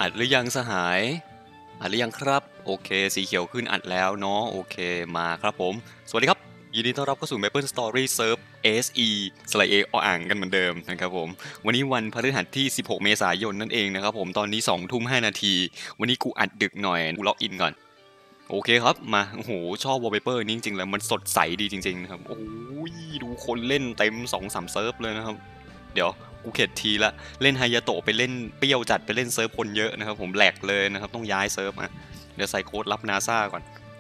อัดหรือยังสหายอัดหรือยังครับโอเคสีเขียวขึ้นอัดแล้วเนาะโอเคมาครับผมสวัสดีครับยินดีต้อนรับเข้าสู่ Maple Story Serve SE สไลเออ่างกันเหมือนเดิมนะครับผมวันนี้วันพฤหัสที่16เมษายนนั่นเองนะครับผมตอนนี้2 ทุ่ม 5 นาทีวันนี้กูอัดดึกหน่อยกูล็อกอินก่อนโอเคครับมาโอ้โหชอบวอลเปเปอร์นี้จริงๆแล้วมันสดใสดีจริงๆนะครับโอ้ยดูคนเล่นเต็ม 2-3 เซิร์ฟเลยนะครับเดี๋ยวกูเข็ดทีละเล่นไฮยาโตะไปเล่นเปรี้ยวจัดไปเล่นเซิร์ฟคนเยอะนะครับผมแหลกเลยนะครับต้องย้ายเซิร์ฟอ่ะเดี๋ยวใส่โค้ดรับนาซาก่อน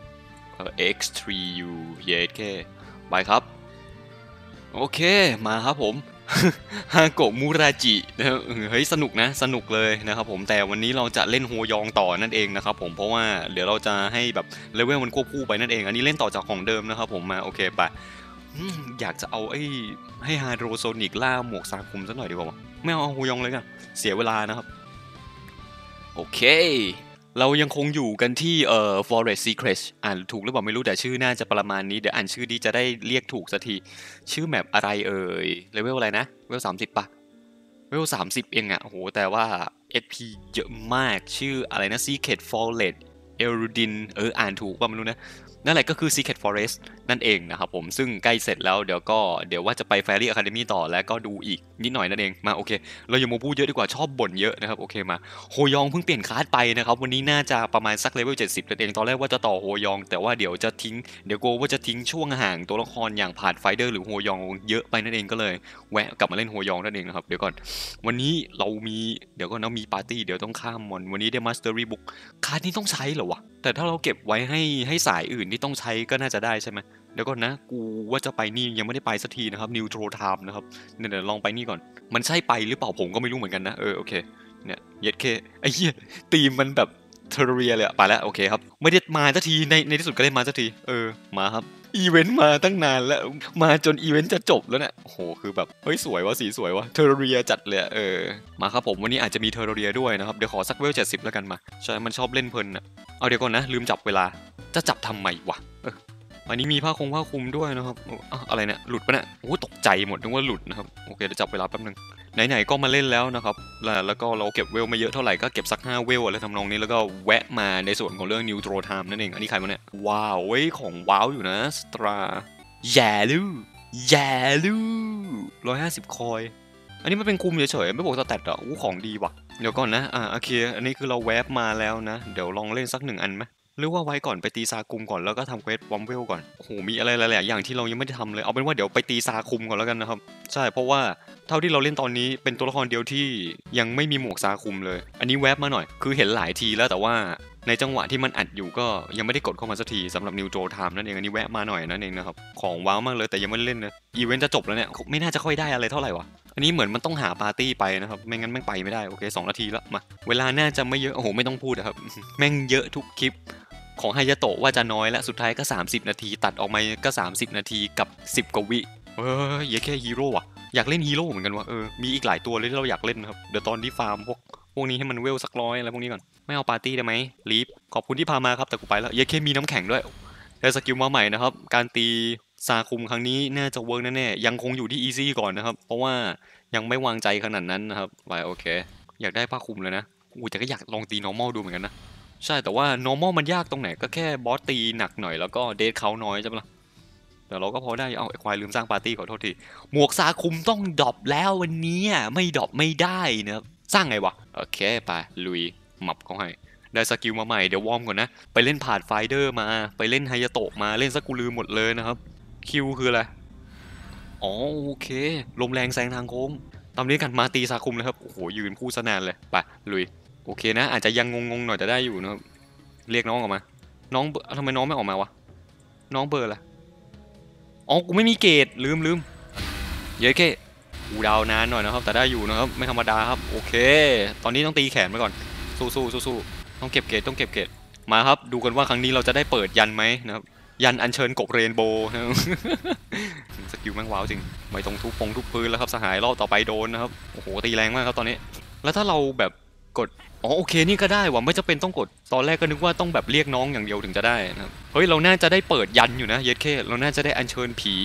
X3U เยสแค่ไปครับโอเคมาครับผม ฮาโกะมูราจินะครับเฮ้ยสนุกนะสนุกเลยนะครับผมแต่วันนี้เราจะเล่นโฮยองต่อนั่นเองนะครับผมเพราะว่าเดี๋ยวเราจะให้แบบเลเวลมันควบคู่ไปนั่นเองอันนี้เล่นต่อจากของเดิมนะครับผมมาโอเคไปอยากจะเอาให้ฮาโดรโซนิกล่าหมวกซาคุมซะหน่อยดีกว่าไม่เอาโฮยองเลยกันเสียเวลานะครับโอเคเรายังคงอยู่กันที่Forest Secret อ่านถูกหรือเปล่าไม่รู้แต่ชื่อน่าจะประมาณนี้เดี๋ยวอ่านชื่อนี้จะได้เรียกถูกสักทีชื่อแมปอะไรเลเวลอะไรนะเลเวล30ปะเลเวล30เองอะโอ้โหแต่ว่า SP เยอะมากชื่ออะไรนะ Secret Forest Elrudin อ่านถูกป่ะไม่รู้นะนั่นแหละก็คือ Secret Forest นั่นเองนะครับผมซึ่งใกล้เสร็จแล้วเดี๋ยวว่าจะไป Fairy Academy ต่อแล้วก็ดูอีกนิดหน่อยนั่นเองมาโอเคเราอย่ามาพูดเยอะดีกว่าชอบบ่นเยอะนะครับโอเคมาโฮยองเพิ่งเปลี่ยนคลาสไปนะครับวันนี้น่าจะประมาณสักเลเวล70นั่นเองตอนแรกว่าจะต่อโฮยองแต่ว่าเดี๋ยวกลัวว่าจะทิ้งช่วงห่างตัวละครอย่างผ่านไฟเดอร์หรือโฮยองเยอะไปนั่นเองก็เลยแวะกลับมาเล่นโฮยองนั่นเองนะครับเดี๋ยวก่อนวันนี้เรามีเดี๋ยวก่อนนะมีปาร์ตี้เดี๋ยวต้องข้ามมอนวันนี้ได้มาสเตอรี่บุ๊กคลาสนี้ต้องใช้เหรอวะแต่ถ้าเราเก็บไว้ให้สายอื่นที่ต้องใช้ก็น่าจะได้ใช่ไหมเดี๋ยวก่อนนะกูว่าจะไปนี่ยังไม่ได้ไปสักทีนะครับนิวโทรไทม์นะครับเดี๋ยวลองไปนี่ก่อนมันใช่ไปหรือเปล่าผมก็ไม่รู้เหมือนกันนะโอเคเนี่ยเย็ดเคไอ้เหี้ยตีมมันแบบเทอร์เรียเลยอะไปแล้วโอเคครับไม่ได้มาสักทีในที่สุดก็ได้มาสักทีมาครับอีเวนต์มาตั้งนานแล้วมาจนอีเวนต์จะจบแล้วเนี่ยโอ้โหคือแบบเฮ้ยสวยวะสีสวยวะเทอร์เรียจัดเลยมาครับผมวันนี้อาจจะมีเทอร์เรียด้วยนะครับเดี๋ยวขอสักเวล70แล้วกันมาใช่มันชอบเล่นเพลินอะเอาเดี๋ยวก่อนนะลืมจับเวลาจะจับทำไมวะอันนี้มีผ้าคลุมด้วยนะครับอะไรเนี่ยหลุดปะเนี่ยโอ้ตกใจหมดนึกว่าหลุดนะครับโอเคเดี๋ยวจับเวลาแป๊บนึงไหนๆก็มาเล่นแล้วนะครับแล้วก็เราเก็บเวลไม่เยอะเท่าไหร่ก็เก็บสัก5เวลอะไรทำนองนี้แล้วก็แวะมาในส่วนของเรื่อง Neutral Time นั่นเองอันนี้ใครวะเนี่ยว้าวเว้ยของว้าวอยู่นะสตราแย่ลู150 คอยอันนี้มันเป็นคุมเฉยๆไม่บอกสแตทอ่ะของดีว่ะเดี๋ยวก่อนนะโอเคอันนี้คือเราแวบมาแล้วนะเดี๋ยวลองเล่นสัก1 อันไหมหรือว่าไว้ก่อนไปตีซากุมก่อนแล้วก็ทำเควสวอมเวลก่อนโอ้โหมีอะไรหลายๆอย่างที่เรายังไม่ได้ทำเลยเอาเป็นว่าเดี๋ยวไปตีซาคุมก่อนแล้วกันนะครับใช่เพราะว่าเท่าที่เราเล่นตอนนี้เป็นตัวละครเดียวที่ยังไม่มีหมวกซาคุมเลยอันนี้แวบมาหน่อยคือเห็นหลายทีแล้วแต่ว่าในจังหวะที่มันอัดอยู่ก็ยังไม่ได้กดเข้ามาสักทีสำหรับนิวโจไทม์นั่นเองอันนี้แวะมาหน่อยนั่นเองนะครับของว้าวมากเลยแต่ยังไม่ได้เล่นนะอีเวนต์จะจบแล้วเนี่ยไม่น่าจะค่อยได้อะไรเท่าไหร่วะอันนี้เหมือนมันต้องหาปาร์ตี้ไปนะครับไม่งั้นแม่งไปไม่ได้โอเค2 นาทีแล้วมาเวลาน่าจะไม่เยอะโอ้โหไม่ต้องพูดครับแม่งเยอะทุกคลิปของไฮยาโตะว่าจะน้อยแล้วสุดท้ายก็30 นาทีตัดออกมาก็30 นาทีกับ10 กว่าวิเยอะแค่ฮีโร่อะอยากเล่นฮีโร่เหมือนกันวะมีอีกหลายตัวเลยที่เราอยากเล่นนะครับเดี๋ยวตอนที่ฟาร์มพวกนี้ให้มันเวลสัก100อะไรพวกนี้ก่อนไม่เอาปาร์ตี้ได้ไหมลีฟขอบคุณที่พามาครับแต่กูไปแล้วเยอะแค่มีน้ำแข็งด้วยได้สกิลมาใหม่นะครับการตีซาคุมครั้งนี้น่าจะเวิร์กแน่ๆยังคงอยู่ที่อีซี่ก่อนนะครับเพราะว่ายังไม่วางใจขนาดนั้นนะครับไปโอเคอยากได้ผ้าคลุมเลยนะแต่ก็อยากลองตี normal ดูเหมือนกันนะใช่แต่ว่า normal มันยากตรงไหนก็แค่บอสตีหนักหน่อยแล้วก็เดทเขาน้อยใช่ไหมล่ะแต่เราก็พอได้ไอ้ควายลืมสร้างปาร์ตี้ขอโทษทีหมวกซาคุมต้องดรอปแล้ววันนี้ไม่ดรอปไม่ได้นะครับสร้างไงวะโอเคไปลุยหมับเขาให้ได้สกิลมาใหม่เดี๋ยววอร์มก่อนนะไปเล่นผ่านไฟเดอร์มาไปเล่นไฮยาโตะมาเล่นสกูลืมหมดเลยนะครับคิวคืออะไรอ๋อโอเคลมแรงแซงทางโค้งตามนี้กันมาตีซาคุมเลยครับโอ้โหยืนพูดซะนานเลยไปลุยโอเคนะอาจจะยังงงๆหน่อยแต่ได้อยู่นะครับเรียกน้องออกมาน้องทำไมน้องไม่ออกมาวะน้องเบอร์อะไรอ๋อกูไม่มีเกรดลืมเยอะแค่กูดาวนานหน่อยนะครับแต่ได้อยู่นะครับไม่ธรรมดาครับโอเคตอนนี้ต้องตีแขนไปก่อนสู้ต้องเก็บเกรดมาครับดูกันว่าครั้งนี้เราจะได้เปิดยันไหมนะครับยันอัญเชิญกบเรนโบว์นะครับสกิลแม่งว้าวจริงไม่ต้องทุบพื้นแล้วครับสหายรอบต่อไปโดนนะครับโอ้โหตีแรงมากครับตอนนี้แล้วถ้าเราแบบกดโอเคนี่ก็ได้ว่ะไม่จำเป็นต้องกดตอนแรกก็นึกว่าต้องแบบเรียกน้องอย่างเดียวถึงจะได้นะครับเฮ้ยเราน่าจะได้เปิดยันอยู่นะเยสเคเราน่าจะได้อัญเชิญผี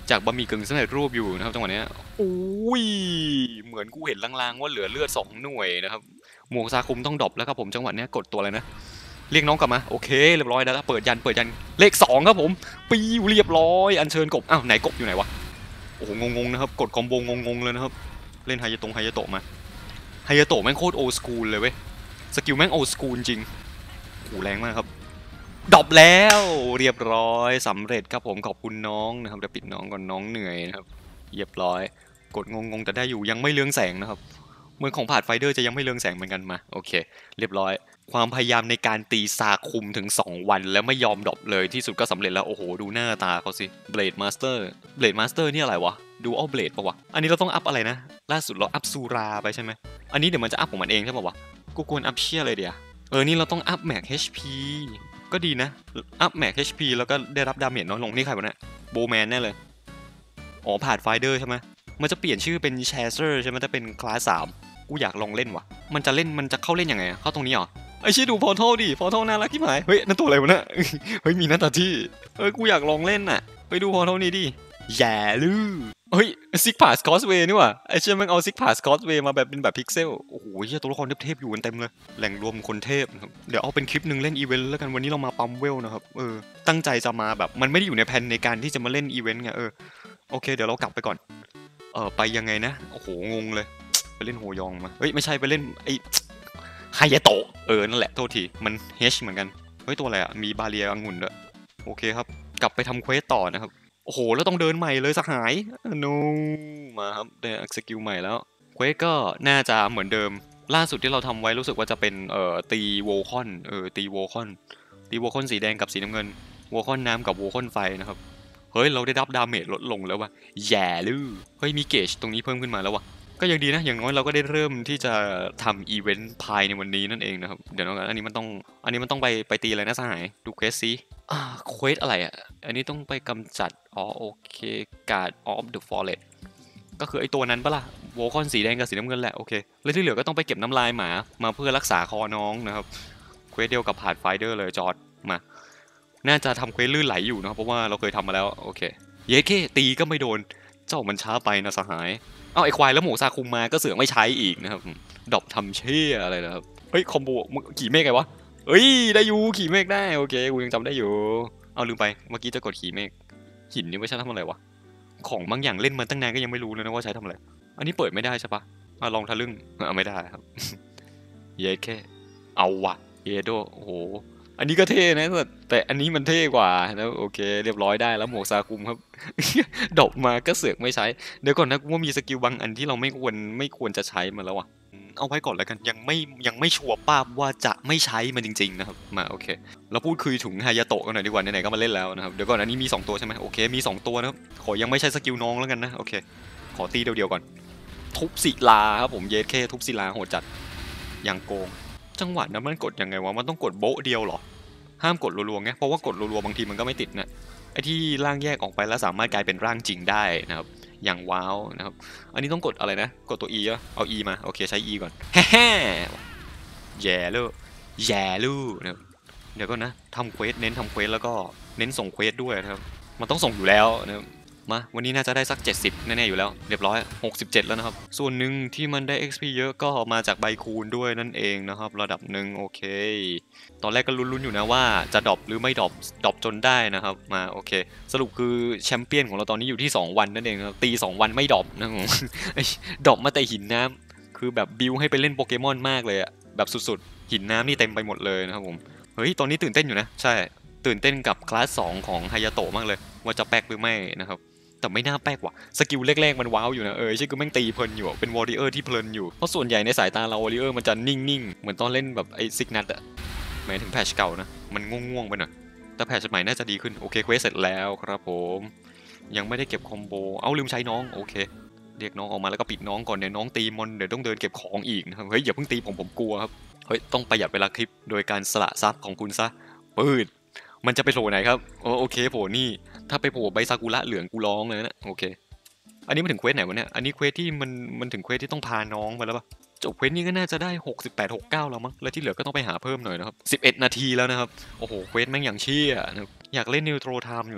จากบะหมี่กึ่งสำเร็จรูปอยู่นะครับจังหวะนี้อุ้ยเหมือนกูเห็นลางๆว่าเหลือเลือด2หน่วยนะครับหมวกซาคุมต้องดรอปแล้วครับผมจังหวะนี้กดตัวอะไรนะเรียกน้องกลับมาโอเคเรียบร้อยแล้วเปิดยันเลข2ครับผมปิวเรียบร้อยอัญเชิญกบอ้าวไหนกบอยู่ไหนวะโอ้โหงงๆนะครับกดคอมโบงงๆเลยนะครับเล่นไฮยาโตะมาไฮยาโตะแม่งโคตรโอสกูลเลยเว้ยสกิลแม่งโอสกูลจริงโอ้แรงมากครับดรอปแล้วเรียบร้อยสำเร็จครับผมขอบคุณน้องนะครับเดี๋ยวปิดน้องก่อนน้องเหนื่อยนะครับเรียบร้อยกดงงๆแต่ได้อยู่ยังไม่เรืองแสงนะครับเหมือนของผาดไฟเดอร์จะยังไม่เรืองแสงเหมือนกันมาโอเคเรียบร้อยความพยายามในการตีซาคุมถึง2วันแล้วไม่ยอมดรอปเลยที่สุดก็สำเร็จแล้วโอ้โหดูหน้าตาเขาสิเบลดมาสเตอร์นี่อะไรวะดูเอาเบลดปะวะอันนี้เราต้องอัพอะไรนะล่าสุดเราอัพซูราไปใช่ไหมอันนี้เดี๋ยวมันจะอัพของมันเองใช่ปะวะกูควรอัพเชี่ยอะไรเดียวนี่เราต้องอัพแม็ก HP ก็ดีนะอัพแม็ก HP แล้วก็ได้รับดาเมจน้อยลงนี่ใครวะเนี่ยโบแมนแน่เลยอ๋อผ่านไฟเดอร์ใช่ไหมมันจะเปลี่ยนชื่อเป็นแชสเซอร์ใช่ไหมถ้าเป็นคลาส3กูอยากลองเล่นว่ะมันจะเข้าเล่นยังไงเข้าตรงนี้เหรอไอ้ชี้ดูพอร์ทัลดิพอร์ทัลน่ารักที่หมายเฮ้ยนั่นตัวอะไรวะเนี่ยเฮ้ยมีหน้าตาที่กูอยากลองเล่นน่ะไปดูพอร์ทัลนี้ดิแย่ลือเฮ้ยซิกพาสคอสเวย์นี่ว่ะไอ้เชี่ยมันเอาซิกพาสคอสเวย์มาแบบเป็นแบบพิกเซลโอ้โหเชี่ยตัวละครเทพๆอยู่กันเต็มเลยแหล่งรวมคนเทพเดี๋ยวเอาเป็นคลิปหนึ่งเล่นอีเวนต์แล้วกันวันนี้เรามาปั๊มเวลนะครับตั้งใจจะมาแบบมันไม่ได้อยู่ในแผนในการที่จะมาเล่นอีเวนต์ไงโอเคเดี๋ยวเรากลับไปก่อนไปยังไงนะโอ้โหงงเลยไปเล่นโฮยองมาเฮ้ยไม่ใช่ไปเล่นไอ้ไฮยาโตะนั่นแหละโทษทีมันเฮชเหมือนกันเฮ้ยตัวอะไรอ่ะมีบาเรียองุ่นด้วยโอเคครับกลับไปทำเควสต่อนะครับโอ้โหแล้วต้องเดินใหม่เลยสหายno มาครับได้สกิลใหม่แล้วเควสก็น่าจะเหมือนเดิมล่าสุดที่เราทำไว้รู้สึกว่าจะเป็นตีโวคอนตีโวคอนสีแดงกับสีน้ำเงินโวคอนน้ำกับโวคอนไฟนะครับเฮ้ยเราได้รับดาเมจลดลงแล้วว่ะแย่ลือเฮ้ยมีเกจตรงนี้เพิ่มขึ้นมาแล้วว่ะก็ยังดีนะอย่างน้อยเราก็ได้เริ่มที่จะทำอีเวนต์ภายในวันนี้นั่นเองนะครับเดี๋ยวนะอันนี้มันต้องไปตีอะไรนะสหายดูเควสซิเควสอะไรอ่ะอันนี้ต้องไปกำจัดโอเคการ์ดออฟเดอะฟอเรสต์ก็คือไอตัวนั้นปะล่ะโวคอนสีแดงกับสีน้ำเงินแหละโอเคแล้วที่เหลือก็ต้องไปเก็บน้ำลายหมามาเพื่อรักษาคอน้องนะครับเควสเดียวกับพาดไฟเดอร์เลยจอร์ดมาน่าจะทำเควสลื่นไหลอยู่นะครับเพราะว่าเราเคยทำมาแล้วโอเคเย้เคตีก็ไม่โดนเจ้ามันช้าไปนะสหายไอควายแล้วหมูซาคุมมาก็เสือกไม่ใช้อีกนะครับดรอปทำเชี่ยอะไรนะครับเฮ้ยคอมโบขี่เมฆไงวะเอ้ยได้อยู่ขี่เมฆได้โอเคกูยังจำได้อยู่เอาลืมไปเมื่อกี้จะกดขี่เมฆหินนี่ไม่ใช่ทำอะไรวะของบางอย่างเล่นมาตั้งนานก็ยังไม่รู้เลยนะว่าใช้ทำอะไรอันนี้เปิดไม่ได้ใช่ปะลองทะลึ่งไม่ได้ครับเย้แค่เอาวะเยโดโอ้โหอันนี้ก็เท่นะแต่อันนี้มันเท่กว่านะโอเคเรียบร้อยได้แล้วหมวกซากุมครับดอกมาก็เสือกไม่ใช้เดี๋ยวก่อนนะกูว่ามีสกิลบางอันที่เราไม่ควรจะใช้มาแล้วอะเอาไว้ก่อนแล้วกันยังไม่ชัวร์ป้าว่าจะไม่ใช้มันจริงๆนะครับมาโอเคเราพูดคุยถึงฮายาโตะกันหน่อยดีกว่าไหนๆก็มาเล่นแล้วนะครับเดี๋ยวก่อนอันนี้มี2ตัวใช่ไหมโอเคมี2ตัวนะครับขอยังไม่ใช้สกิลน้องแล้วกันนะโอเคขอตีเดียวๆก่อนทุบศิลาครับผมเยสเคทุบศิลาโหดจัดอย่างโกงจังหวะนั้นมันกดยังไงวะมันต้องกดโบ๊ะเดียวหรอห้ามกดรัวๆไงเพราะว่ากดรัวๆบางทีมันก็ไม่ติดนะไอ้ที่ร่างแยกออกไปแล้วสามารถกลายเป็นร่างจริงได้นะครับอย่างว้าวนะครับอันนี้ต้องกดอะไรนะกดตัว E อ่ะเอา E มาโอเคใช้ E ก่อนแฮ่แย่ลูนะครับเดี๋ยวก็นะทำเควสเน้นทำเควสแล้วก็เน้นส่งเควสด้วยนะครับมันต้องส่งอยู่แล้วนะครับมาวันนี้น่าจะได้สัก70แน่ๆอยู่แล้วเรียบร้อย67แล้วนะครับส่วนหนึ่งที่มันได้ XP เยอะก็มาจากใบคูณด้วยนั่นเองนะครับระดับหนึ่งโอเคตอนแรกก็ลุ้นๆอยู่นะว่าจะดรอปหรือไม่ดรอปจนได้นะครับมาโอเคสรุปคือแชมเปี้ยนของเราตอนนี้อยู่ที่2วันนั่นเองครับตี2วันไม่ดรอปนะผมดรอปมาแต่หินน้ำคือแบบบิวให้ไปเล่นโปเกมอนมากเลยอะแบบสุดๆหินน้ำนี่เต็มไปหมดเลยนะครับผมเฮ้ยตอนนี้ตื่นเต้นอยู่นะใช่ตื่นเต้นกับคลาส2ของไฮยาโตะมากเลยว่าจะแป๊กหรือไม่นะครับแต่ไม่น่าแป๊กว่ะสกิลแรกๆมันว้าวอยู่นะใช่คือแม่งตีเพลินอยู่เป็นวอริเออร์ที่เพลินอยู่เพราะส่วนใหญ่ในสายตาเราวอริเออร์มันจะนิ่งๆเหมือนตอนเล่นแบบไอ้ซิกนัทอะหมายถึงแพทช์เก่านะมันง่วงๆไปหน่อยแต่แพทช์ใหม่น่าจะดีขึ้นโอเคเควสเสร็จแล้วครับผมยังไม่ได้เก็บคอมโบลืมใช้น้องโอเคเรียกน้องออกมาแล้วก็ปิดน้องก่อนเดี๋ยวน้องตีมอนเดี๋ยวต้องเดินเก็บของอีกนะครับเฮ้ยอย่าเพิ่งตีผมกลัวครับเฮ้ยต้องประหยัดเวลาคลิปโดยการสละทรัพย์ของคุณซะปืดมันจะไปโผล่ไหนครับโอเคโผล่นี่ถ้าไปโผล่ใบซากุระเหลืองกูร้องเลยนะโอเคอันนี้มันถึงเควสไหนวะเนี่ยอันนี้เควสที่มันถึงเควสที่ต้องพาน้องไปแล้วปะจบเควสนี้ก็น่าจะได้68 69แล้วมั้งแล้วที่เหลือก็ต้องไปหาเพิ่มหน่อยนะครับ11 นาทีแล้วนะครับโอ้โหเควสแม่งอย่างเชี่ยนะอยากเล่นนิวโตรไทม์อยู่นั่นแหละ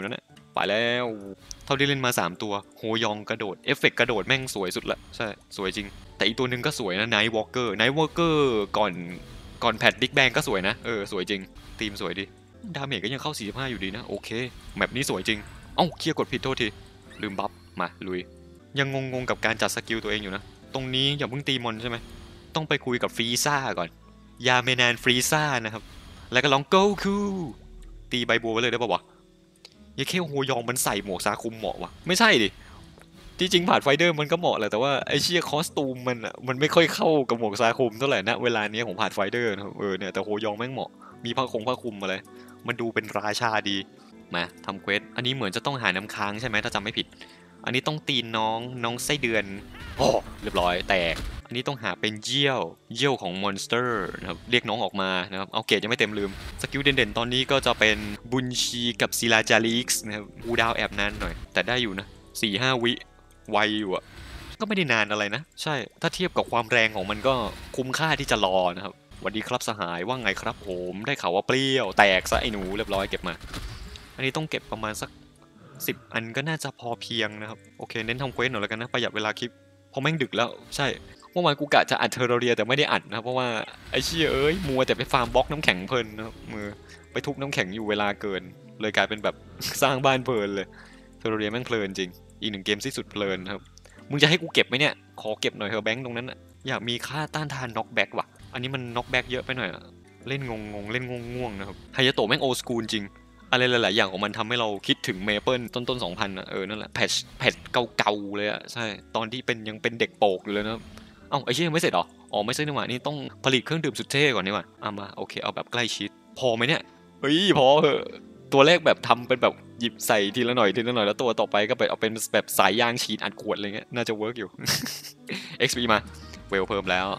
ไปแล้วเท่าที่เล่นมา3ตัวโฮยองกระโดดเอฟเฟกต์กระโดดแม่งสวยสุดละใช่สวยจริงแต่อีกตัวหนึ่งก็สวยนะไนท์วอล์กเกอร์ก่อนแพทบิ๊กแบงก็สวยนะสวยจริงทีมสวยดีดาเมจก็ยังเข้า45อยู่ดีนะโอเคแมปนี้สวยจริงเคลียร์กดผิดโทษทีลืมบัฟมาลุยยังงงกับการจัดสกิลตัวเองอยู่นะตรงนี้อย่าเพิ่งตีมอนใช่ไหมต้องไปคุยกับฟรีซ่าก่อนยาเมนานฟรีซ่านะครับแล้วก็ร้องโกคูตีใบบัวไปเลยได้ป่าววะยาเคโฮยองมันใส่หมวกซาคุมเหมาะวะไม่ใช่ดิที่จริงผ่านไฟเดอร์มันก็เหมาะแหละแต่ว่าไอเชี่ยคอสตูมมันไม่ค่อยเข้ากับหมวกซาคุมเท่าไหร่นะเวลานี้ของผ่านไฟเดอร์นะเนี่ยแต่โฮยองแม่งเหมาะมีผ้าคลุมอะไรมันดูเป็นราชาดีมาทำเควสอันนี้เหมือนจะต้องหาน้ำค้างใช่ไหมถ้าจำไม่ผิดอันนี้ต้องตีนน้องไส้เดือนเรียบร้อยแตกอันนี้ต้องหาเป็นเยี่ยวของมอนสเตอร์นะครับเรียกน้องออกมานะครับเอาเกตยังไม่เต็มลืมสกิลเด่นๆตอนนี้ก็จะเป็นบุญชีกับศิลาจาริกส์นะครับอูดาวแอบนานหน่อยแต่ได้อยู่นะ 4-5 วิไวอยู่อะก็ไม่ได้นานอะไรนะใช่ถ้าเทียบกับความแรงของมันก็คุ้มค่าที่จะรอนะครับสวัสดีครับสหายว่าไงครับผมได้ข่าวว่าเปรี้ยวแตกซะไอ้หนูเรียบร้อยเก็บมาอันนี้ต้องเก็บประมาณสัก10 อันก็น่าจะพอเพียงนะครับโอเคเน้นทำเควสหน่อยแล้วกันนะประหยัดเวลาคลิปเพราะแม่งดึกแล้วใช่เมื่อวานกูกะจะอัดเทอร์เรียแต่ไม่ได้อัดนะเพราะว่าไอ้เชี่ยมัวแต่ไปฟาร์มบล็อกน้ำแข็งเพลินนะครับมือไปทุบน้ำแข็งอยู่เวลาเกินเลยกลายเป็นแบบสร้างบ้านเพลินเลยเทอร์เรียแม่งเพลินจริงอีก1 เกมที่สุดเพลินครับมึงจะให้กูเก็บไหมเนี่ยขอเก็บหน่อยเถอะแบงค์ตรงนั้นอะอยากมีค่าต้านทานน็อกแบ็กว่ะอันนี้มันน็อกแบ็กเยอะไปหน่อยเล่นงงเล่นง่วงนะครับไฮยาโตะแม่งโอสกูลจริงอะไรหลายๆอย่างของมันทำให้เราคิดถึงเมเปิลต้น 2000นะนั่นแหละแพทเก่าๆเลยอะใช่ตอนที่ยังเป็นเด็กโปกอยู่เลยนะไอ้เชี่ยยังไม่เสร็จหรอไม่ใช่นี่หว่านี่ต้องผลิตเครื่องดื่มสุดเท่ก่อนนี่หว่ามาโอเคเอาแบบใกล้ชิดพอไหมเนี่ยพอเหอะตัวแรกแบบทำเป็นแบบหยิบใส่ทีละหน่อยแล้วตัวต่อไปก็ไปเอาเป็นแบบสายยางฉีดอัดขวดอะไรเงี้ยน่าจะเวิร์กอยู่ XP มาเวลเพิ่มแล้ว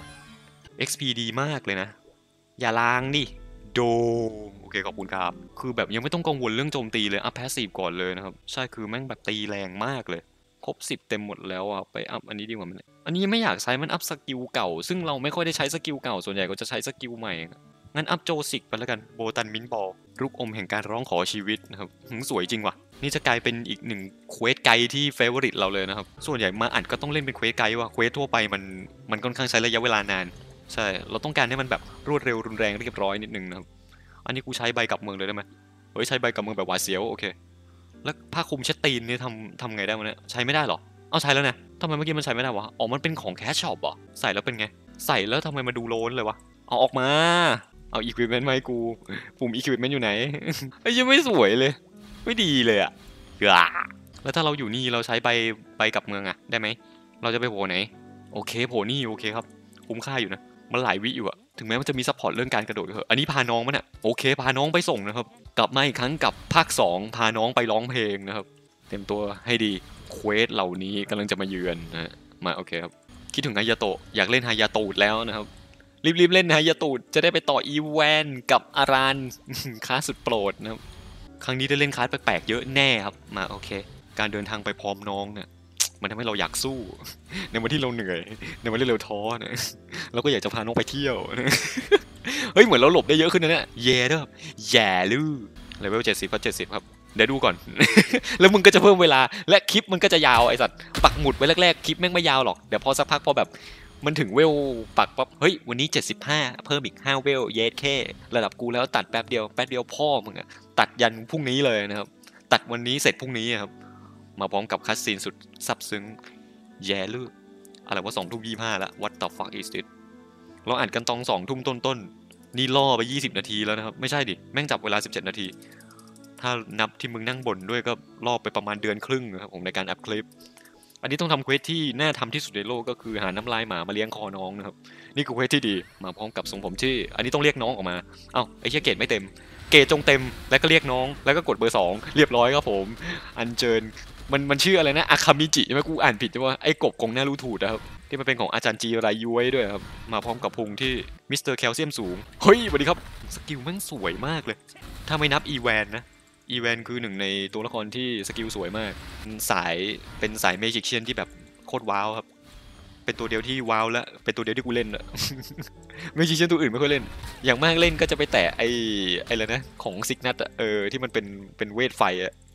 XP ดีมากเลยนะอย่าล้างดิโดโอเคขอบคุณครับคือแบบยังไม่ต้องกังวลเรื่องโจมตีเลยอัพแพสซีฟก่อนเลยนะครับใช่คือแม่งแบบตีแรงมากเลยครบ10เต็มหมดแล้วไปอัพอันนี้ดีกว่ามันอันนี้ไม่อยากใช้มันอัพสกิลเก่าซึ่งเราไม่ค่อยได้ใช้สกิลเก่าส่วนใหญ่ก็จะใช้สกิลใหม่งั้นอัพโจซิกไปแล้วกันโบตันมินบอลลูกอมแห่งการร้องขอชีวิตนะครับสวยจริงว่ะนี่จะกลายเป็นอีก1เควสไกด์ที่เฟเวอริตเราเลยนะครับส่วนใหญ่มาอัดก็ต้องเล่นเป็นเควสไกด์ว่ะเควสทั่วไปมันค่อนข้างใช้ระยะเวลานานใช่เราต้องการให้มันแบบรวดเร็วรุนแรงเรียบร้อยนิดนึงนะครับอันนี้กูใช้ใบกลับเมืองเลยได้ไหมใช้ใบกลับเมืองแบบหวาดเสียวโอเคแล้วผ้าคลุมเช็ดตีนนี่ทำไงได้วะเนี่ยใช้ไม่ได้หรอเอาใช้แล้วนะทำไมเมื่อกี้มันใช้ไม่ได้วะมันเป็นของแคชช็อปเหรอใส่แล้วเป็นไงใส่แล้วทำไมมาดูโลนเลยวะเอาออกมาเอาอีควิปเมนต์มาให้กูปุ่มอีควิปเมนต์อยู่ไหนยังไม่สวยเลยไม่ดีเลยอะแล้วถ้าเราอยู่นี่เราใช้ใบกลับเมืองอะได้ไหมเราจะไปโผล่ไหนโอเคโผล่นี่โอเคครับคุ้มค่าอยู่นะมันหลายวิอยู่อะถึงแม้มันจะมีซัพพอร์ตเรื่องการกระโดดเหอะอันนี้พาน้องมันอะโอเคพาน้องไปส่งนะครับกลับมาอีกครั้งกับภาค2พาน้องไปร้องเพลงนะครับเต็มตัวให้ดีเควสเหล่านี้กำลังจะมาเยือนนะมาโอเคครับคิดถึงฮายาโตะอยากเล่นฮายาโตะแล้วนะครับรีบเล่นฮายาโตะจะได้ไปต่ออีแวนกับอารานคลาสสุดโปรดนะครับครั้งนี้ได้เล่นคลาสแปลกๆเยอะแน่ครับมาโอเคการเดินทางไปพร้อมน้องเนี่ยมันทำให้เราอยากสู้ในวันที่เราเหนื่อยในวันที่เราท้อนะเราก็อยากจะพาน้องไปเที่ยวนะเหมือนเราหลบได้เยอะขึ้นนะเนี่ยแย่ด้วยแย่ลื้อเลเวล70 ก็70ครับเดี๋ยวดูก่อน แล้วมึงก็จะเพิ่มเวลาและคลิปมันก็จะยาวไอ้สัตว์ปักหมุดไว้แรกๆคลิปแม่งไม่ยาวหรอกเดี๋ยวพอสักพักพอแบบมันถึงเวลปักปั๊บวันนี้75เพิ่มอีก5เวลเยสแค่ระดับกูแล้วตัดแป๊บเดียวพ่อมึงอะตัดยันพรุ่งนี้เลยนะครับตัดวันนี้เสร็จพรุ่งนี้ครับมาพร้อมกับคัสซีนสุดซับซึ้งแย่ลืออะไรว่า20:25แล้ว What the fuck is this เราอ่านกันตอน20:00ต้นนี่ล่อไป20 นาทีแล้วนะครับไม่ใช่ดิแม่งจับเวลา17 นาทีถ้านับที่มึงนั่งบ่นด้วยก็ล่อไปประมาณ1 เดือนครึ่งนะครับผมในการอัพคลิปอันนี้ต้องทำเควสที่น่าทำที่สุดในโลกก็คือหาน้ำลายหมามาเลี้ยงคอน้องนะครับนี่คือเควสที่ดีมาพร้อมกับทรงผมที่อันนี้ต้องเรียกน้องออกมาไอ้เชี่ยเกรดไม่เต็มเกรดจงเต็มแล้วก็เรียกน้องแล้วก็กดเบอร์2เรียบร้อยครับผมอัญเชิญมันชื่ออะไรนะอาคามิจิใช่ไหมกูอ่านผิดใช่ไหมไอ้กบกงหน้ารูถูดนะครับที่มันเป็นของอาจารย์จีไรย้วยด้วยครับมาพร้อมกับพุงที่มิสเตอร์แคลเซียมสูงสวัสดีครับสกิลแม่งสวยมากเลยถ้าไม่นับอีแวนนะอีแวนคือหนึ่งในตัวละครที่สกิลสวยมากเป็นสายเมจิกเชียนที่แบบโคตรว้าวครับเป็นตัวเดียวที่ว้าวและเป็นตัวเดียวที่กูเล่นอะเมจิกเชียนตัวอื่นไม่ค่อยเล่นอย่างมากเล่นก็จะไปแตะไอ้อะไรนะของซิกนัทที่มันเป็นเวทไฟอะ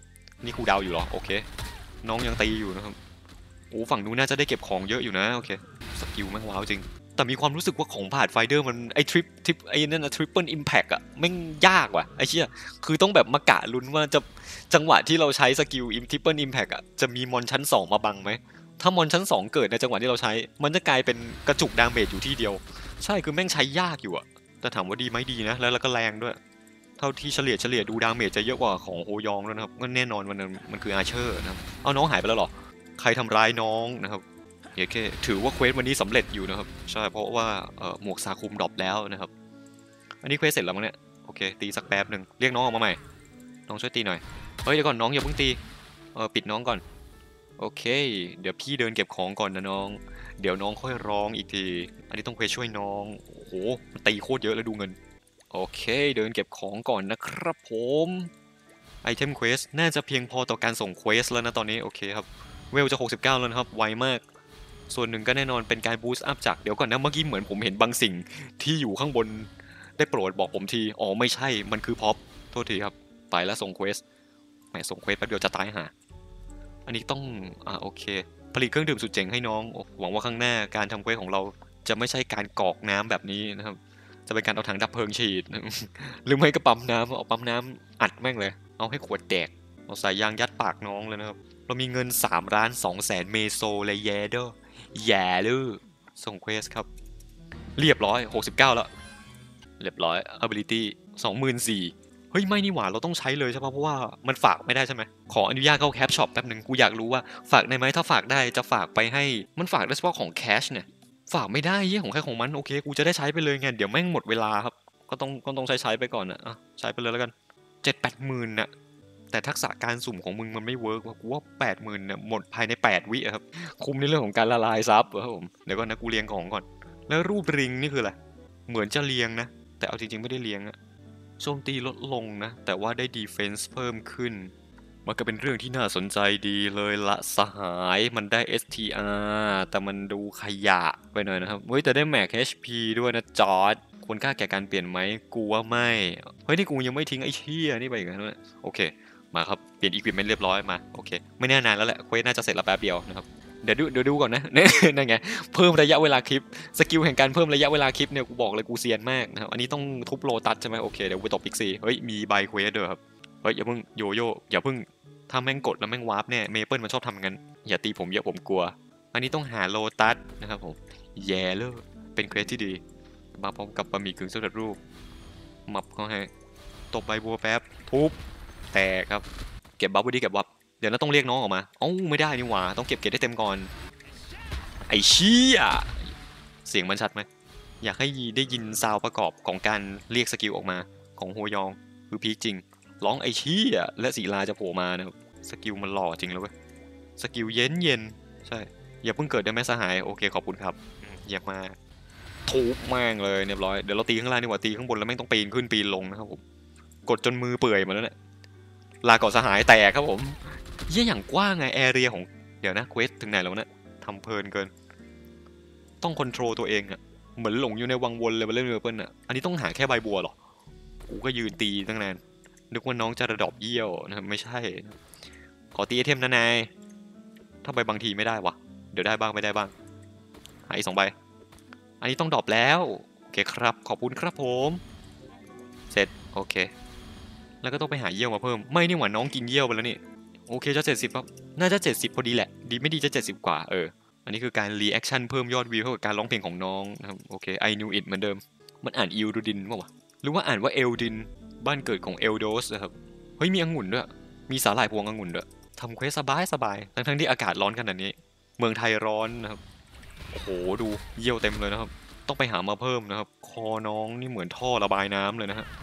นี่ครูดาวอยู่เหรอโอเคน้องยังตีอยู่นะครับโอ้ฝั่งนู้นน่าจะได้เก็บของเยอะอยู่นะโอเคสกิลแม่งว้าวจริงแต่มีความรู้สึกว่าของผ่านไฟเดอร์มันไอทริปไอ้นั่นนะทริปเปิลอิมแพคอะแม่งยากว่ะไอเชี่ยคือต้องแบบมากะลุ้นว่าจะจังหวะที่เราใช้สกิลทริปเปิลอิมแพคอะจะมีมอนชั้น2มาบังไหมถ้ามอนชั้น2เกิดในจังหวะที่เราใช้มันจะกลายเป็นกระจุกดาเมจอยู่ที่เดียวใช่คือแม่งใช้ยากอยู่อะแต่ถามว่าดีไหมดีนะแล้วก็แรงด้วยเท่าที่เฉลี่ยดูดาเมจจะเยอะกว่าของโฮยองแล้วนะครับก็แน่นอนมันคืออาเชอร์นะครับเอาน้องหายไปแล้วหรอใครทำร้ายน้องนะครับโอเคถือว่าเควสวันนี้สำเร็จอยู่นะครับใช่เพราะว่าหมวกซาคุมดรอปแล้วนะครับอันนี้เควสเสร็จแล้วมั้งเนี่ยโอเคตีสักแป๊บหนึ่งเรียกน้องออกมาใหม่น้องช่วยตีหน่อยเฮ้ยเดี๋ยวก่อนน้องอย่าเพิ่งตีปิดน้องก่อนโอเคเดี๋ยวพี่เดินเก็บของก่อนนะน้องเดี๋ยวน้องค่อยร้องอีกทีอันนี้ต้องเควสช่วยน้องโอ้โหมันตีโคตรเยอะแล้วดูเงินโอเคเดินเก็บของก่อนนะครับผมไอเทมเควสน่าจะเพียงพอต่อการส่งเควสแล้วนะตอนนี้โอเคครับเวลจะ69แล้วนะครับไวมากส่วนหนึ่งก็แน่นอนเป็นการบูสต์อัพจากเดี๋ยวก่อนนะเมื่อกี้เหมือนผมเห็นบางสิ่งที่อยู่ข้างบนได้โปรดบอกผมทีอ๋อไม่ใช่มันคือพ็อปโทษทีครับไปแล้วส่งเควสแหมส่งเควสแป๊บเดียวจะตายห่าอันนี้ต้องโอเคผลิตเครื่องดื่มสุดเจ๋งให้น้องหวังว่าข้างหน้าการทำเควสของเราจะไม่ใช่การกรอกน้ำแบบนี้นะครับจะเป็นการเอาถังดับเพลิงฉีดหรือไม่ก็ปั๊มน้ำเอาปั๊มน้ำอัดแม่งเลยเอาให้ขวดแตกเอาสายยางยัดปากน้องเลยนะครับเรามีเงิน3,200,000เมโซเลยแย่เด้อแย่เลยส่งเควสครับเรียบร้อย69แล้วเรียบร้อย ability 24,000เฮ้ยไม่นี่หว่าเราต้องใช้เลยใช่ปะเพราะว่ามันฝากไม่ได้ใช่ไหมขออนุญาตเข้าแคปช็อปแป๊บหนึ่งกูอยากรู้ว่าฝากได้ไหมถ้าฝากได้จะฝากไปให้มันฝากได้เฉพาะของแคชเนี่ยฝากไม่ได้เยี่ยของใครของมันโอเคกูจะได้ใช้ไปเลยไงเดี๋ยวแม่งหมดเวลาครับก็ต้องใช้ไปก่อนนะใช้ไปเลยแล้วกัน7-8 หมื่นน่ะแต่ทักษะการสุ่มของมึงมันไม่เวิร์กว่ะกูว่า80,000เนี่ยหมดภายใน8 วิครับคุ้มในเรื่องของการละลายซับครับผมเดี๋ยวก่อนนะกูเรียงของก่อนแล้วรูปริงนี่คืออะไรเหมือนจะเรียงนะแต่เอาจริงๆไม่ได้เรียงอะโจมตีลดลงนะแต่ว่าได้ดีเฟนส์เพิ่มขึ้นมันก็เป็นเรื่องที่น่าสนใจดีเลยละสหายมันได้ STR แต่มันดูขยะไปหน่อยนะครับเฮ้ยแต่ได้แม็ก HP ด้วยนะจอร์ดควรค่าแก่การเปลี่ยนไหมกูว่าไม่เฮ้ยนี่กูยังไม่ทิ้งไอ้เชี่ยนี่ไปอีกนะโอเคมาครับเปลี่ยน equipment เรียบร้อยมาโอเคไม่แน่นานแล้วแหละเควสน่าจะเสร็จแล้วแป๊บเดียวนะครับเดี๋ยวดูก่อนนะ นั่นไงเพิ่มระยะเวลาคลิปสกิลแห่งการเพิ่มระยะเวลาคลิปเนี่ยกูบอกเลยกูเซียนมากนะครับอันนี้ต้องทุบโลตัสใช่ไหมโอเคเดี๋ยวไปตบพิกซี่เฮ้ยมีไบเควสด้วยครับเฮ้ยอย่าเพิ่งโยโย่อย่าเพิ่งถ้าแม่งกดแล้วแม่งวาร์ปเนี่ยเมเปิลมันชอบทำงั้นอย่าตีผมเยอะผมกลัวอันนี้ต้องหาโลตัสนะครับผมแย่เลยเป็นเควสที่ดีมาพร้อมกับบะหมี่กึ่งสำเร็จรูปมับเขาให้ตบใบบัวแป๊บทุบแตกครับเก็บบัฟไว้ดีเก็บบัฟเดี๋ยวเราต้องเรียกน้องออกมาเอ้าไม่ได้นี่หว่าต้องเก็บเกรดให้เต็มก่อนไอ้เชี่ยเสียงมันชัดไหมอยากให้ได้ยินซาวประกอบของการเรียกสกิลออกมาของโฮยองคือพีคจริงร้องไอ้เชี่ยและศิลาจะโผล่มานะครับสกิลมันหล่อจริงแล้วเว้ยสกิลเย็นใช่อย่าเพิ่งเกิดได้ไหมสหายโอเคขอบคุณครับเยี่ยมมากทุบแม่งเลยเรียบร้อยเดี๋ยวเราตีข้างล่างดีกว่าตีข้างบนแล้วแม่งต้องปีนขึ้นปีนลงนะครับผมกดจนมือเปื่อยมาแล้วเนี่ยลาก่อนสหายแตกครับผมเยี่ยอย่างกว้างไงแอเรียของเดี๋ยวนะเควสถึงไหนแล้วเนี่ยทำเพลินเกินต้องคอนโทรลตัวเองอะเหมือนหลงอยู่ในวังวนเลยมาเล่นเวอร์เปิลอะอันนี้ต้องหาแค่ใบบัวหรอกูก็ยืนตีตั้งนานนึกว่าน้องจะระดอบเยี่ยวนะครับไม่ใช่ขอตีไอเทมนะนายถ้าใบบางทีไม่ได้วะเดี๋ยวได้บ้างไม่ได้บ้างหาอีก2 ใบอันนี้ต้องดรอปแล้วโอเคครับขอบคุณครับผมเสร็จโอเคแล้วก็ต้องไปหาเยี่ยวมาเพิ่มไม่นี่หว่าน้องกินเยี่ยวไปแล้วนี่โอเคจะ70ครับน่าจะ70พอดีแหละดีไม่ดีจะ70กว่าอันนี้คือการรีแอคชั่นเพิ่มยอดวิวเท่ากับการร้องเพลงของน้องนะครับโอเค I knew it เหมือนเดิมมันอ่านอิลดูดินป่าววะหรือว่าอ่านว่าเอลดินบ้านเกิดของเอลโดสนะครับเฮ้ยมีองุ่นด้วยมีสาหร่ายพวงองุ่นด้วยทำเควสสบายทั้งที่อากาศร้อนขนาดนี้เมืองไทยร้อนนะครับโอ้โหดูเยี่ยวเต็มเลยนะครับต้องไปหามาเพิ่มนะครับคอน้องนี่เหมือนท่อระบายน้ำเลยนะฮะ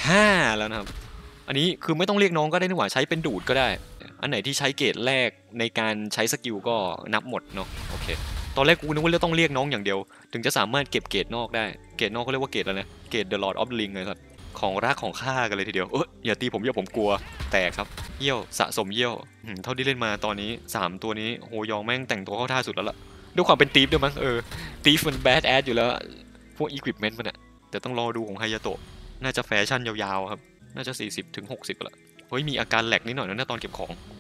5แล้วนะครับอันนี้คือไม่ต้องเรียกน้องก็ได้นี่หว่าใช้เป็นดูดก็ได้อันไหนที่ใช้เกรดแรกในการใช้สกิลก็นับหมดเนาะโอเคตอนแรกกูนึกว่าต้องเรียกน้องอย่างเดียวถึงจะสามารถเก็บเกรดนอกได้เกรดนอกเขาเรียกว่าเกรดอะไรนะเกรด The Lord of the Ring เลยครับของรักของข้ากันเลยทีเดียวอย่าตีผมเยอะผมกลัวแตกครับเยี่ยวสะสมเยี่ยวเท่าที่เล่นมาตอนนี้3ตัวนี้โฮยองแม่งแต่งตัวเข้าท่าสุดแล้วล่ะด้วยความเป็นตีฟด้วยมั้งตีฟมันแบดแอดอยู่แล้วพวกอุปกรณ์มันอะแต่ต้องรอดูของไฮยาโตะน่าจะแฟชั่นยาวๆครับน่าจะ40-60ละเฮ้ยมีอาการแหลกนิดหน่อยนะตอนเก็บของ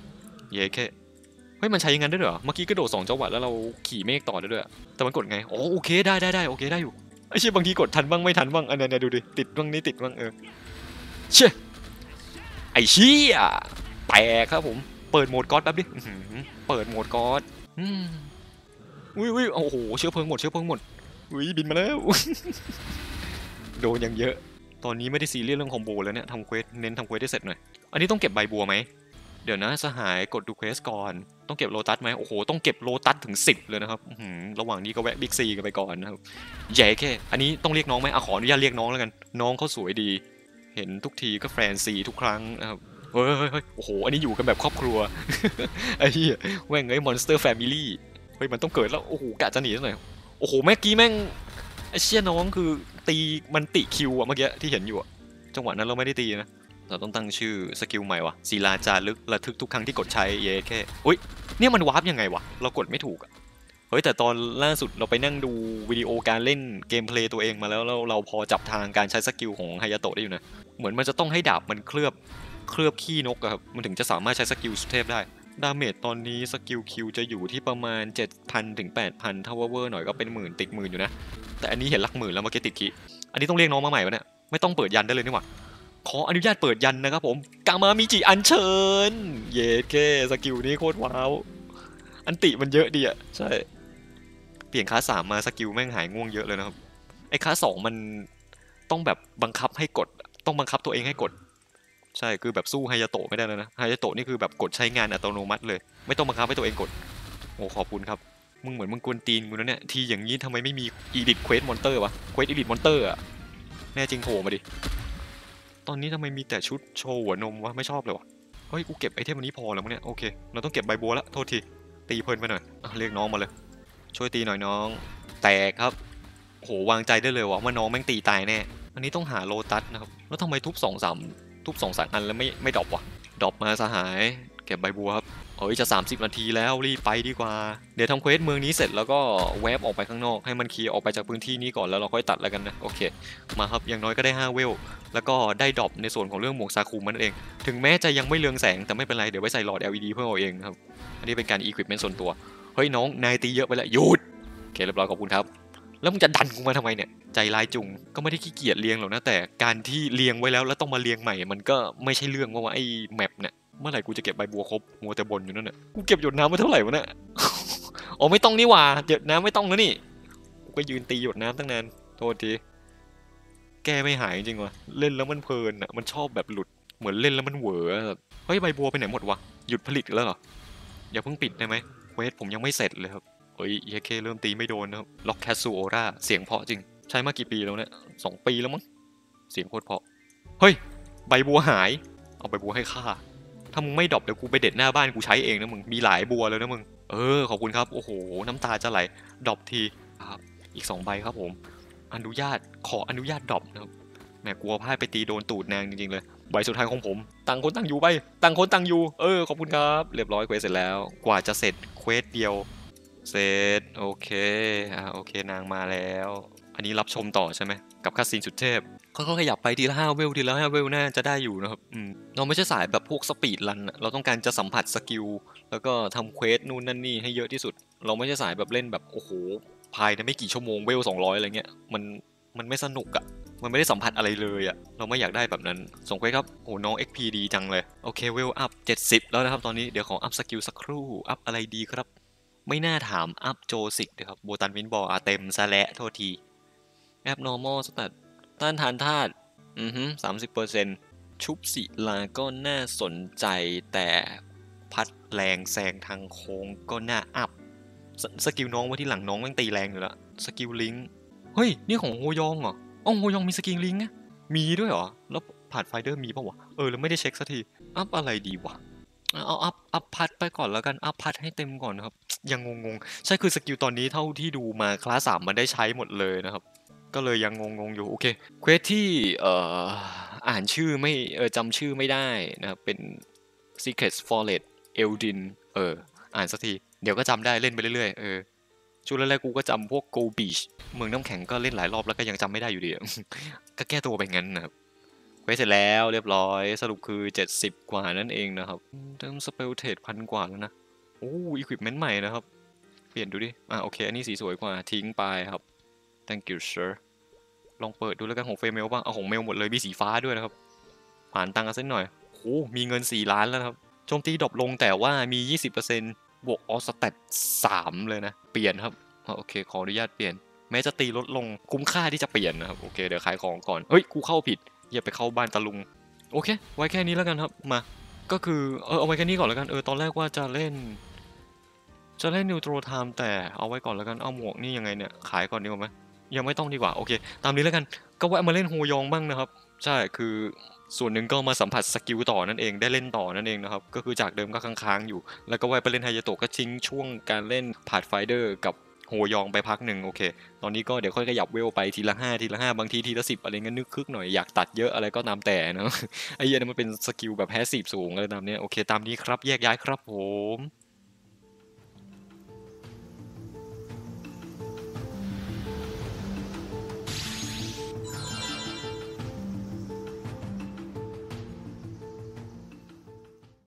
เย้แค่เฮ้ยมันใช้อยังงั้นด้วยเหรอเมื่อกี้กระโดด2 จังหวะแล้วเราขี่เมฆต่อได้ด้วยแต่มันกดไงอ๋อโอเคได้โอเคได้อยู่ไอ้เชี่ยบางทีกดทันบ้างไม่ทันบ้างอันนี้ดูดิติดบ้างนี่ติดบ้างเชี่ยไอ้เชี่ยแตกครับผมเปิดโหมดก๊อตแป๊บดิเปิดโหมดก๊อตอุ้ยโอ้โหเชื้อเพลิงหมดอุ้ยบินมาแล้วโดนอย่างเยอะตอนนี้ไม่ได้ซีเรียสเรื่องคอมโบแล้วเนี่ยทำเควสเน้นทำเควสได้เสร็จหน่อยอันนี้ต้องเก็บใบบัวไหมเดี๋ยวนะสหายกดดูเควสก่อนต้องเก็บโลตัสไหมโอ้โหต้องเก็บโลตัสถึง10เลยนะครับระหว่างนี้ก็แวะบิ๊กซีกันไปก่อนนะครับแย่แค่อันนี้ต้องเรียกน้องไหมขออนุญาตเรียกน้องแล้วกันน้องเขาสวยดีเห็นทุกทีก็แฟนซีทุกครั้งนะครับเฮ้ยโอ้โหอันนี้อยู่กันแบบครอบครัวไอ้เหี้ยแม่งมอนสเตอร์แฟมิลี่เฮ้ยมันต้องเกิดแล้วโอ้โหกะจะหนีซะหน่อยโอ้โหเมื่อกี้แม่งไอ้เชี่ยน้องคือตีมันติคิวอะเมื่อกี้ที่เห็นอยู่อะจังหวะนั้นเราไม่ได้ตีนะเราต้องตั้งชื่อสกิลใหม่วะศิลาจารึกระทึกทุกครั้งที่กดใช้เย้แค่อุ้ยเนี่ยมันวาร์ปยังไงวะเรากดไม่ถูกอะเฮ้ยแต่ตอนล่าสุดเราไปนั่งดูวิดีโอการเล่นเกมเพลย์ตัวเองมาแล้วเราพอจับทางการใช้สกิลของไฮยาโตะได้อยู่นะเหมือนมันจะต้องให้ดาบมันเคลือบขี้นกอะครับมันถึงจะสามารถใช้สกิลสุดเทพได้ดาเมจตอนนี้สกิลคิวจะอยู่ที่ประมาณ 7,000 ถึง 8,000 ถ้าเวอร์หน่อยก็เป็นหมื่นติดหมื่นอยู่นะแต่อันนี้เห็นหลักหมื่นแล้วเมื่อกี้ติดขี้อันนี้ต้องเรียกน้องมาใหม่วะเนี่ยไม่ต้องเปิดยันได้เลยนี่หว่าขออนุญาตเปิดยันนะครับผมกามามิจิอัญเชิญเยสเคสกิลนี้โคตรว้าวอันติมันเยอะดีอะใช่เปลี่ยนคลาส3มาสกิลแม่งหายง่วงเยอะเลยนะครับไอ้คลาส2มันต้องแบบบังคับให้กดต้องบังคับตัวเองให้กดใช่คือแบบสู้ไฮยาโตะไม่ได้แล้วนะไฮยาโตะนี่คือแบบกดใช้งานอัตโนมัติเลยไม่ต้องบังคับให้ตัวเองกดโอ้ขอบคุณครับมึงเหมือนมึงกวนตีนกูนะเนี่ยทีอย่างนี้ทำไมไม่มีอีดิทเควสมอนเตอร์วะเควสอีดิทมอนเตอร์อะแน่จริงโผล่มาดิตอนนี้ทำไมมีแต่ชุดโชว์หัวนมวะไม่ชอบเลยวะเฮ้ยกูเก็บไอเทมอันนี้พอแล้วมั้งเนี่ยโอเคเราต้องเก็บใบบัวละโทษทีตีเพลินไปหน่อยเรียกน้องมาเลยช่วยตีหน่อยน้องแตกครับโหวางใจได้เลยว่าน้องแม่งตีตายแน่อันนี้ต้องหาโลตัสนะครับแล้วทำไมทุบ2-3อันแล้วไม่ดรอปวะดรอปมาสหายเก็บใบบัวครับเฮ้ยจะ30 นาทีแล้วรีบไปดีกว่าเดี๋ยวทำเควสเมืองนี้เสร็จแล้วก็แวบออกไปข้างนอกให้มันเคลียร์ออกไปจากพื้นที่นี้ก่อนแล้วเราค่อยตัดแล้วกันนะโอเคมาครับอย่างน้อยก็ได้5 เวลแล้วก็ได้ดรอปในส่วนของเรื่องหมวกซาคุมันเองถึงแม้จะยังไม่เรืองแสงแต่ไม่เป็นไรเดี๋ยวไว้ใส่หลอด LED เพิ่มเอาเองครับอันนี้เป็นการ equipment ส่วนตัวเฮ้ยน้องนายตีเยอะไปแล้วหยุดโอเคเรียบร้อยขอบคุณครับแล้วมึงจะดันกูมาทำไมเนี่ยใจร้ายจุงก็ไม่ได้ขี้เกียจเรียงหรอกนะแต่การที่เรียงไว้แล้วต้องมาเรียงใหม่มันก็ไม่ใช่เรื่องว่าไอ้แมปเนี่ยเมื่อไหร่กูจะเก็บใบบัวครบมัวแต่บนอยู่นั่นน่ะกูเก็บหยดน้ำมาเท่าไหร่วะเนี่ยอ๋อไม่ต้องนี่หว่าหยดน้ำไม่ต้องแล้วนี่กูก็ยืนตีหยดน้ำตั้งนานโทษทีแก้ไม่หายจริงวะเล่นแล้วมันเพลินอ่ะมันชอบแบบหลุดเหมือนเล่นแล้วมันเหวอเฮ้ยใบบัวไปไหนหมดวะหยุดผลิตแล้วเหรออย่าเพิ่งปิดได้ไหมเควสผมยังไม่เสร็จเลยครับเฮ้ยเอเคเริ่มตีไม่โดนนะครับล็อกแคสซูโอราเสียงเพราะจริงใช้มากี่ปีแล้วเนี่ย2 ปีแล้วมั้งเสียงโคตรเพราะเฮ้ยใบบัวหายเอาใบบัวให้ข้าถ้ามึงไม่ดรอปเดี๋ยวกูไปเด็ดหน้าบ้านกูใช้เองนะมึงมีหลายบัวเลยนะมึงขอบคุณครับโอ้โหน้ำตาจะไหลดรอปทีครับอีก2 ใบครับผมขออนุญาตดรอปนะครับแหมกลัวพ่ายไปตีโดนตูดนางจริงๆเลยใบสุดท้ายของผมต่างคนต่างอยู่ไปต่างคนต่างอยู่ขอบคุณครับเรียบร้อยเควสเสร็จแล้วกว่าจะเสร็จเควสเดียวเสร็จโอเคโอเคนางมาแล้วอันนี้รับชมต่อใช่ไหมกับคัสซีนสุดเทพค่อยๆขยับไปทีละ5 เวลทีละ5 เวลน่าจะได้อยู่นะครับเราไม่ใช่สายแบบพวกสปีดรันเราต้องการจะสัมผัสสกิลแล้วก็ทำเควสนู่นนั่นนี่ให้เยอะที่สุดเราไม่ใช่สายแบบเล่นแบบโอ้โหภายในไม่กี่ชั่วโมงเวล200อะไรเงี้ยมันไม่สนุกอะมันไม่ได้สัมผัสอะไรเลยอะเราไม่อยากได้แบบนั้นส่งเควสครับโอ้น้อง XP ดีจังเลยโอเคเวลอัพ70แล้วนะครับตอนนี้เดี๋ยวขออัพสกิลสักครู่อัพอะไรดีครับไม่น่าถามอัพโจสิกนะครับโบตันวินบอลเต็มซะและโทษทีแอป normal สแตทต้านทานธาตุ30%ชุบศิลาก็น่าสนใจแต่พัดแรงแซงทางโค้งก็น่าอัพสกิลน้องไว้ที่หลังน้องแม่งตีแรงอยู่แล้วสกิลลิงเฮ้ยนี่ของโฮยองเหรออ๋อโฮยองมีสกิลลิงนะมีด้วยเหรอแล้วผ่านไฟเดอร์มีป่าวะแล้วไม่ได้เช็คสักทีอัพอะไรดีวะเอาอัพพัดไปก่อนแล้วกันอัพพัดให้เต็มก่อนนะครับยังงงใช่คือสกิลตอนนี้เท่าที่ดูมาคลาส3มันได้ใช้หมดเลยนะครับก็เลยยังงงอยู่โอเคเควสที่อ่านชื่อไม่จำชื่อไม่ได้นะครับเป็น Secret Forest Eldin อ่านสักทีเดี๋ยวก็จำได้เล่นไปเรื่อยๆช่วงแรกๆกูก็จำพวก Go Beach เมืองน้ำแข็งก็เล่นหลายรอบแล้วก็ยังจำไม่ได้อยู่ดี ก็แก้ตัวไปงั้นนะครับควสเสร็จแล้วเรียบร้อยสรุปคือ70กว่านั่นเองนะครับเติมสเปลเทรด1,000 กว่าแล้วนะโอ้อุปกรณ์ใหม่นะครับเปลี่ยนดูดิโอเคอันนี้สีสวยกว่าทิ้งไปครับ thank you sir ลองเปิดดูแล้วกันของเฟรมเมลบ้างเอาของเมลหมดเลยมีสีฟ้าด้วยนะครับผ่านตังค์กันสักหน่อยโอ้มีเงิน4 ล้านแล้วครับโจมตีดรอปลงแต่ว่ามี 20%บวกออสแตท3เลยนะเปลี่ยนครับโอเคขออนุญาตเปลี่ยนแม้จะตีลดลงคุ้มค่าที่จะเปลี่ยนนะครับโอเคเดี๋ยวขายของก่อนเฮ้ยกูเข้าผิดอย่าไปเข้าบ้านตะลุงโอเคไว้แค่นี้แล้วกันครับมาก็คือเอาไว้แค่นี้ก่อนแล้วกันตอนแรกว่าจะเล่นนิวโตรไทม์แต่เอาไว้ก่อนแล้วกันเอาหมวกนี่ยังไงเนี่ยขายก่อนดีกว่าไหมยังไม่ต้องดีกว่าโอเคตามนี้แล้วกันก็แวะมาเล่นโฮยองบ้างนะครับใช่คือส่วนหนึ่งก็มาสัมผัสสกิลต่อนั่นเองได้เล่นต่อนั่นเองนะครับก็คือจากเดิมก็ค้างๆอยู่แล้วก็แวะไปเล่นไฮยาโตะก็ทิ้งช่วงการเล่นพาธไฟเดอร์กับโฮยองไปพักหนึ่งโอเคตอนนี้ก็เดี๋ยวค่อยขยับเวลไปทีละ5ทีละ5บางทีทีละ10อะไรเงี้ยนึกคึกหน่อยอยากตัดเยอะอะไรก็ตามแต่นะไอ้เหี้ยนี่มันเป็นสกิลแบบแพสซีฟสูงอะไรตามเนี้ยโอเคตามนี้ครับแยกย้ายครับผม